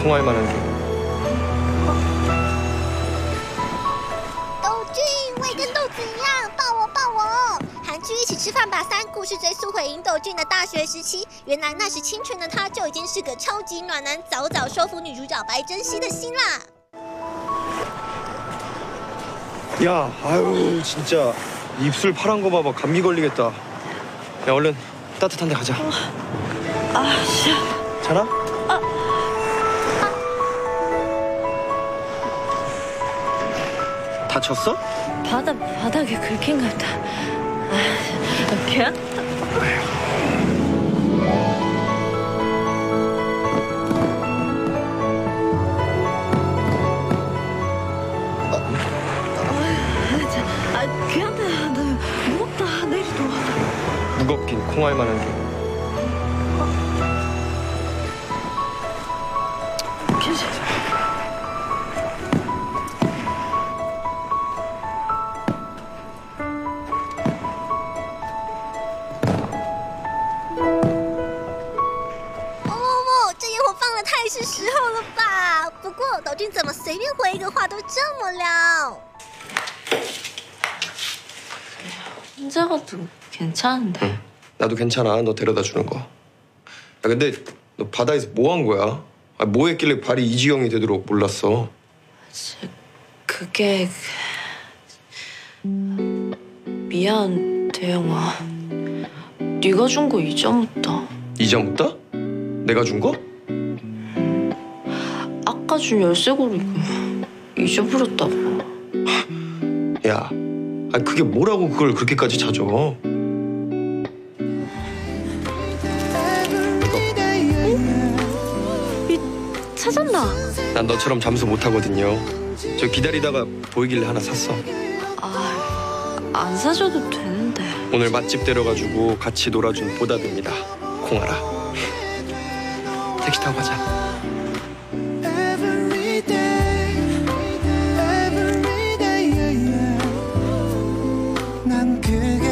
콩알 만한 게. 斗俊，我也跟豆子一样，抱我抱我！韩剧《一起吃饭吧3》故事追溯回尹斗俊的大学时期，原来那时清纯的他就已经是个超级暖男，早早收服女主角白珍熙的心啦。 야, 아유 진짜 입술 파란 거 봐봐. 감기 걸리겠다. 야, 얼른 따뜻한 데 가자. 씨. 자나? 다쳤어? 바닥에 긁힌 것 같아. 걔야? 걔한테 나 무겁다. 내일 도와. 무겁긴 콩알 만한 게. 괜찮아. 어머머，这烟火放的太是时候了吧？不过斗俊怎么随便回一个话都这么撩？ 혼자 가도 괜찮은데. 응. 나도 괜찮아. 너 데려다 주는 거. 야, 근데 너 바다에서 뭐 한 거야? 아, 뭐 했길래 발이 이 지경이 되도록 몰랐어? 그게... 미안, 대영아. 네가 준 거 잊어먹다. 잊어먹다? 내가 준 거? 아까 준 열쇠고리 잊어버렸다고. 야, 아 그게 뭐라고 그걸 그렇게까지 찾아? 찾았나? 난 너처럼 잠수 못 하거든요. 저 기다리다가 보이길래 하나 샀어. 안 사줘도 되는데. 오늘 맛집 데려가지고 같이 놀아준 보답입니다. 콩알아. 택시 타고 가자. 난 그게